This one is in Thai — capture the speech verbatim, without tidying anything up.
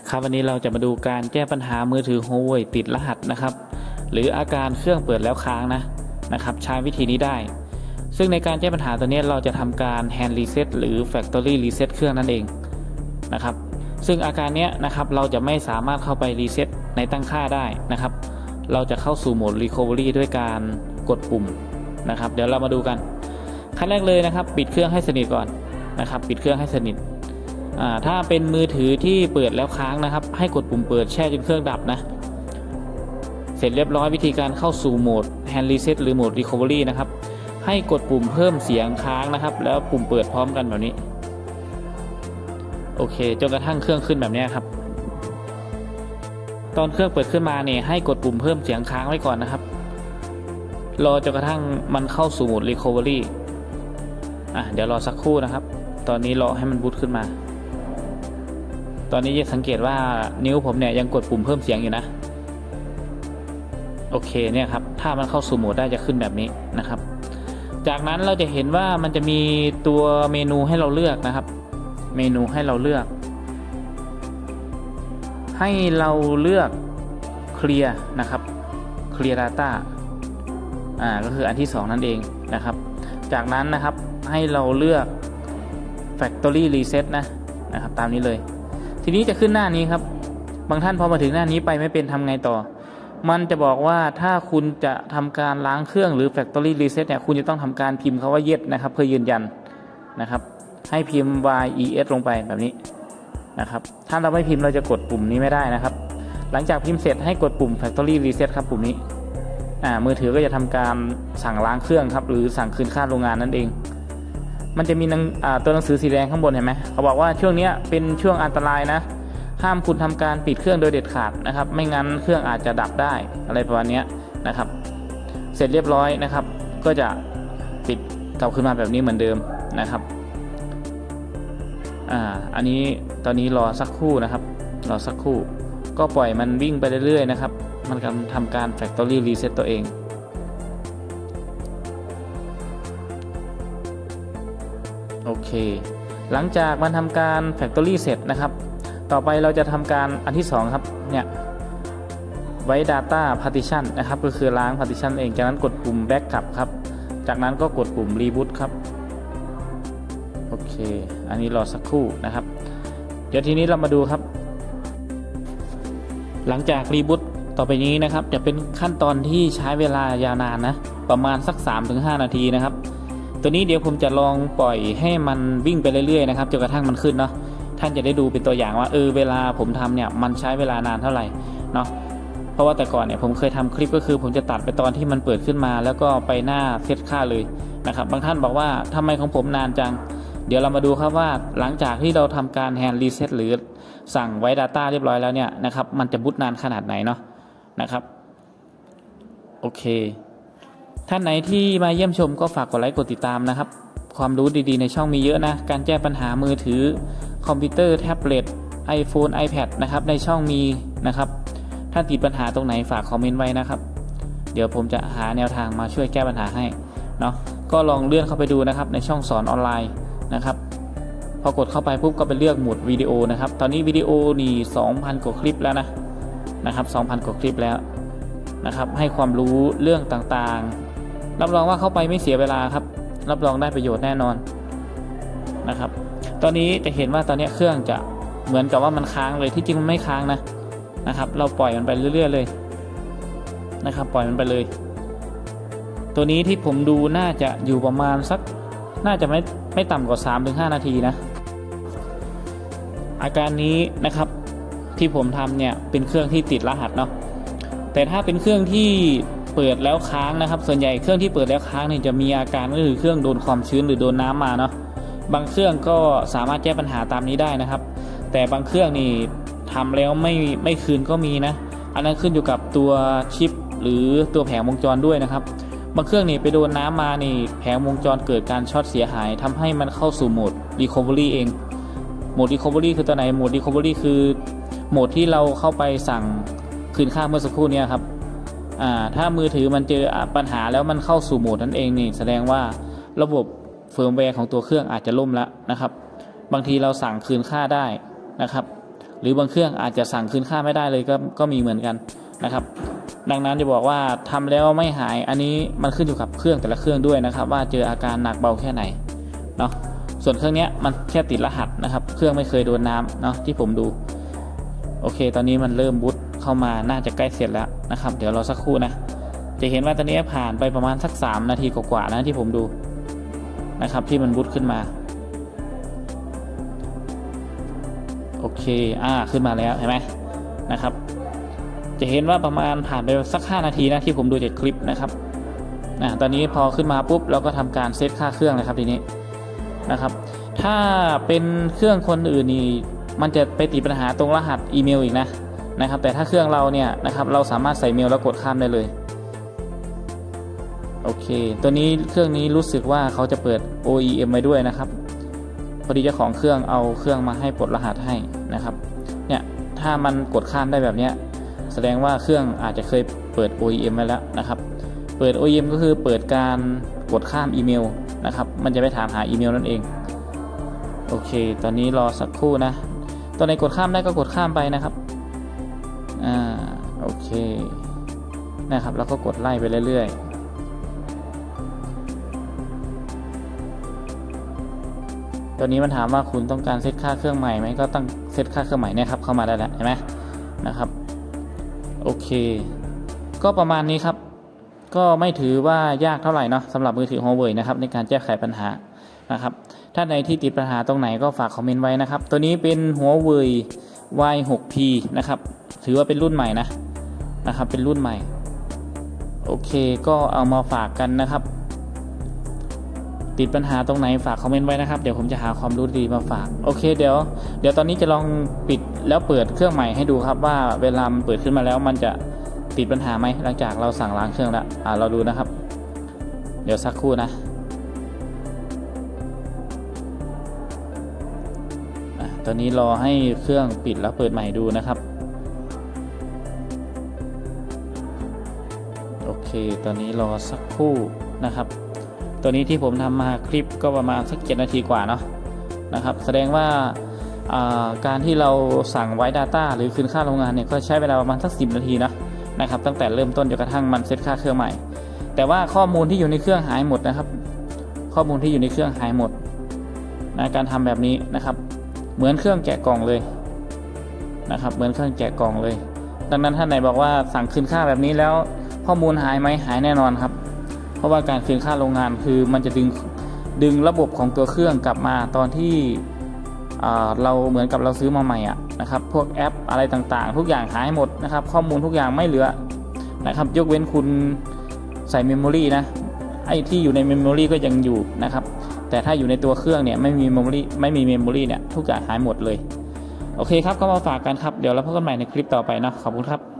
ครับวันนี้เราจะมาดูการแก้ปัญหามือถือ Huawei ติดรหัสนะครับหรืออาการเครื่องเปิดแล้วค้างนะนะครับใช้วิธีนี้ได้ซึ่งในการแก้ปัญหาตัวนี้เราจะทำการ Hand Reset หรือ Factory Reset เครื่องนั่นเองนะครับซึ่งอาการนี้นะครับเราจะไม่สามารถเข้าไปรีเซ็ตในตั้งค่าได้นะครับเราจะเข้าสู่โหมด Recovery ด้วยการกดปุ่มนะครับเดี๋ยวเรามาดูกันขั้นแรกเลยนะครับปิดเครื่องให้สนิทก่อนนะครับปิดเครื่องให้สนิทถ้าเป็นมือถือที่เปิดแล้วค้างนะครับให้กดปุ่มเปิดแช่จนเครื่องดับนะเสร็จเรียบร้อยวิธีการเข้าสู่โหมด Hand Reset หรือโหมด Recovery นะครับให้กดปุ่มเพิ่มเสียงค้างนะครับแล้วปุ่มเปิดพร้อมกันแบบนี้โอเคจนกระทั่งเครื่องขึ้นแบบนี้ครับตอนเครื่องเปิดขึ้นมาเนี่ยให้กดปุ่มเพิ่มเสียงค้างไว้ก่อนนะครับรอจนกระทั่งมันเข้าสู่โหมด Recovery อ่ะเดี๋ยวรอสักครู่นะครับตอนนี้รอให้มันบูตขึ้นมาตอนนี้จะสังเกตว่านิ้วผมเนี่ยยังกดปุ่มเพิ่มเสียงอยู่นะโอเคเนี่ยครับถ้ามันเข้าสู่โหมดได้จะขึ้นแบบนี้นะครับจากนั้นเราจะเห็นว่ามันจะมีตัวเมนูให้เราเลือกนะครับเมนูให้เราเลือกให้เราเลือกเคลียร์นะครับเคลียร์ Data อ่าก็คืออันที่สองนั่นเองนะครับจากนั้นนะครับให้เราเลือก Factory Reset นะนะครับตามนี้เลยทีนี้จะขึ้นหน้านี้ครับบางท่านพอมาถึงหน้านี้ไปไม่เป็นทำไงต่อมันจะบอกว่าถ้าคุณจะทำการล้างเครื่องหรือ Factory Reset เนี่ยคุณจะต้องทำการพิมพ์คำว่า yes นะครับเพื่อยืนยันนะครับให้พิมพ์ yes ลงไปแบบนี้นะครับถ้าเราไม่พิมพ์เราจะกดปุ่มนี้ไม่ได้นะครับหลังจากพิมพ์เสร็จให้กดปุ่ม Factory Reset ครับปุ่มนี้อ่ามือถือก็จะทำการสั่งล้างเครื่องครับหรือสั่งคืนค่าโรงงานนั่นเองมันจะมีตัวหนังสือสีแดงข้างบนเห็นไหมเขาบอกว่าช่วงนี้เป็นช่วงอันตรายนะห้ามคุณทำการปิดเครื่องโดยเด็ดขาดนะครับไม่งั้นเครื่องอาจจะดับได้อะไรประมาณนี้นะครับเสร็จเรียบร้อยนะครับก็จะปิดกลับขึ้นมาแบบนี้เหมือนเดิมนะครับอ่าอันนี้ตอนนี้รอสักครู่นะครับรอสักครู่ก็ปล่อยมันวิ่งไปเรื่อยๆนะครับมันกำลังทำการ Factory Reset ตัวเองโอเคหลังจากมันทำการ Factory เสร็จนะครับต่อไปเราจะทำการอันที่สองครับเนี่ยไว้ Data Partition นะครับก็คือล้าง Partition เองจากนั้นกดปุ่ม Backup ครับจากนั้นก็กดปุ่ม Reboot ครับโอเคอันนี้รอสักครู่นะครับเดี๋ยวทีนี้เรามาดูครับหลังจาก Reboot ต่อไปนี้นะครับจะเป็นขั้นตอนที่ใช้เวลายาวนานนะประมาณสัก สามถึงห้า นาทีนะครับตัวนี้เดี๋ยวผมจะลองปล่อยให้มันวิ่งไปเรื่อยๆนะครับจนกระทั่งมันขึ้นเนาะท่านจะได้ดูเป็นตัวอย่างว่าเออเวลาผมทำเนี่ยมันใช้เวลานานเท่าไหร่เนาะเพราะว่าแต่ก่อนเนี่ยผมเคยทำคลิปก็คือผมจะตัดไปตอนที่มันเปิดขึ้นมาแล้วก็ไปหน้าเซตค่าเลยนะครับบางท่านบอกว่าทำไมของผมนานจังเดี๋ยวเรามาดูครับว่าหลังจากที่เราทำการ Hand Reset หรือสั่งไว้ Data เรียบร้อยแล้วเนี่ยนะครับมันจะบูตนานขนาดไหนเนาะนะครับโอเคท่านไหนที่มาเยี่ยมชมก็ฝากกดไลค์กดติดตามนะครับความรู้ดีๆในช่องมีเยอะนะการแก้ปัญหามือถือคอมพิวเตอร์แท็บเล็ต iPhone iPad นะครับในช่องมีนะครับถ้าติดปัญหาตรงไหนฝากคอมเมนต์ไว้นะครับเดี๋ยวผมจะหาแนวทางมาช่วยแก้ปัญหาให้เนาะก็ลองเลื่อนเข้าไปดูนะครับในช่องสอนออนไลน์นะครับพอกดเข้าไปปุ๊บก็ไปเลือกหมวดวิดีโอนะครับตอนนี้วิดีโอนี่ สองพัน กว่าคลิปแล้วนะนะครับ สองพัน กว่าคลิปแล้วนะครับให้ความรู้เรื่องต่างๆรับรองว่าเข้าไปไม่เสียเวลาครับรับรองได้ประโยชน์แน่นอนนะครับตอนนี้จะเห็นว่าตอนนี้เครื่องจะเหมือนกับว่ามันค้างเลยที่จริงมันไม่ค้างนะนะครับเราปล่อยมันไปเรื่อยๆเลยนะครับปล่อยมันไปเลยตัวนี้ที่ผมดูน่าจะอยู่ประมาณสักน่าจะไม่ไม่ต่ำกว่า สามถึงห้า นาทีนะอาการนี้นะครับที่ผมทำเนี่ยเป็นเครื่องที่ติดรหัสเนาะแต่ถ้าเป็นเครื่องที่เปิดแล้วค้างนะครับส่วนใหญ่เครื่องที่เปิดแล้วค้างเนี่ยจะมีอาการก็คือเครื่องโดนความชื้นหรือโดนน้ำมาเนาะบางเครื่องก็สามารถแก้ปัญหาตามนี้ได้นะครับแต่บางเครื่องนี่ทำแล้วไม่ไม่คืนก็มีนะอันนั้นขึ้นอยู่กับตัวชิปหรือตัวแผงวงจรด้วยนะครับบางเครื่องนี่ไปโดนน้ำมานี่แผงวงจรเกิดการช็อตเสียหายทำให้มันเข้าสู่โหมด Recovery เองโหมด Recovery คือตัวไหนโหมด Recovery คือโหมดที่เราเข้าไปสั่งคืนค่าเมื่อสักครู่นี้ครับอ่าถ้ามือถือมันเจอปัญหาแล้วมันเข้าสู่โหมดนั่นเองนี่แสดงว่าระบบเฟิร์มแวร์ของตัวเครื่องอาจจะล่มแล้วนะครับบางทีเราสั่งคืนค่าได้นะครับหรือบางเครื่องอาจจะสั่งคืนค่าไม่ได้เลยก็ก็มีเหมือนกันนะครับดังนั้นจะบอกว่าทำแล้วไม่หายอันนี้มันขึ้นอยู่กับเครื่องแต่ละเครื่องด้วยนะครับว่าเจออาการหนักเบาแค่ไหนเนาะส่วนเครื่องนี้มันแค่ติดรหัสนะครับเครื่องไม่เคยโดนน้ำเนาะที่ผมดูโอเคตอนนี้มันเริ่มบูตเข้ามาน่าจะใกล้เสร็จแล้วนะครับเดี๋ยวเราสักครู่นะจะเห็นว่าตอนนี้ผ่านไปประมาณสักสามนาทีกว่าๆนะที่ผมดูนะครับที่มันบูตขึ้นมาโอเคอ่าขึ้นมาแล้วเห็นไหมนะครับจะเห็นว่าประมาณผ่านไปสักห้านาทีนะที่ผมดูจากคลิปนะครับอ่าตอนนี้พอขึ้นมาปุ๊บเราก็ทำการเซตค่าเครื่องนะครับทีนี้นะครับถ้าเป็นเครื่องคนอื่นนี่มันจะไปติดปัญหาตรงรหัสอีเมลอีกนะนะครับแต่ถ้าเครื่องเราเนี่ยนะครับเราสามารถใส่เมลแล้วกดข้ามได้เลยโอเคตัวนี้เครื่องนี้รู้สึกว่าเขาจะเปิด โอ อี เอ็ม ไว้ด้วยนะครับพอดีเจ้าของเครื่องเอาเครื่องมาให้ปลดรหัสให้นะครับเนี่ยถ้ามันกดข้ามได้แบบนี้แสดงว่าเครื่องอาจจะเคยเปิด โอ อี เอ็ม ไว้แล้วนะครับเปิด โอ อี เอ็ม ก็คือเปิดการกดข้ามอีเมลนะครับมันจะไปถามหาอีเมลนั่นเองโอเคตอนนี้รอสักครู่นะตัวไหนกดข้ามได้ก็กดข้ามไปนะครับอ่าโอเคนะครับแล้วก็กดไล่ไปเรื่อยๆตัวนี้มันถามว่าคุณต้องการเซตค่าเครื่องใหม่ไหมก็ต้องเซตค่าเครื่องใหม่เนี่ยครับเข้ามาได้แล้วเห็นไหมนะครับโอเคก็ประมาณนี้ครับก็ไม่ถือว่ายากเท่าไหร่เนาะสำหรับมือถือ Huawei นะครับในการแก้ไขปัญหานะครับถ้าในที่ติดปัญหาตรงไหนก็ฝากคอมเมนต์ไว้นะครับตัวนี้เป็น Huawei วาย หก พี นะครับถือว่าเป็นรุ่นใหม่นะนะครับเป็นรุ่นใหม่โอเคก็เอามาฝากกันนะครับติดปัญหาตรงไหนฝากคอมเมนต์ไว้นะครับเดี๋ยวผมจะหาความรู้ดีมาฝากโอเคเดี๋ยวเดี๋ยวตอนนี้จะลองปิดแล้วเปิดเครื่องใหม่ให้ดูครับว่าเวลามันเปิดขึ้นมาแล้วมันจะติดปัญหาไหมหลังจากเราสั่งล้างเครื่องแล้วอ่าเราดูนะครับเดี๋ยวสักครู่นะตอนนี้รอให้เครื่องปิดแล้วเปิดใหม่ดูนะครับโอเคตอนนี้รอสักครู่นะครับตัวนี้ที่ผมทำมาคลิปก็ประมาณสักเจ็ดนาทีกว่าเนาะนะครับแสดงว่าการที่เราสั่งไว้ Data หรือคืนค่าโรงงานเนี่ยก็ใช้เวลาประมาณสักสิบนาทีนะนะครับตั้งแต่เริ่มต้นจนกระทั่งมันเซตค่าเครื่องใหม่แต่ว่าข้อมูลที่อยู่ในเครื่องหายหมดนะครับข้อมูลที่อยู่ในเครื่องหายหมดนะการทำแบบนี้นะครับเหมือนเครื่องแกะกล่องเลยนะครับเหมือนเครื่องแกะกล่องเลยดังนั้นท่านไหนบอกว่าสั่งคืนค่าแบบนี้แล้วข้อมูลหายไหมหายแน่นอนครับเพราะว่าการคืนค่าโรงงานคือมันจะดึงดึงระบบของตัวเครื่องกลับมาตอนที่เราเหมือนกับเราซื้อมาใหม่อ่ะนะครับพวกแอปอะไรต่างๆทุกอย่างหายหมดนะครับข้อมูลทุกอย่างไม่เหลือนะครับยกเว้นคุณใส่เมมโมรีนะไอ้ที่อยู่ในเมมโมรีก็ยังอยู่นะครับแต่ถ้าอยู่ในตัวเครื่องเนี่ยไม่มีเมมโมรีไม่มีเมมโมรีเนี่ยทุกอย่างหายหมดเลยโอเคครับก็มาฝากกันครับเดี๋ยวเราพบกันใหม่ในคลิปต่อไปนะขอบคุณครับ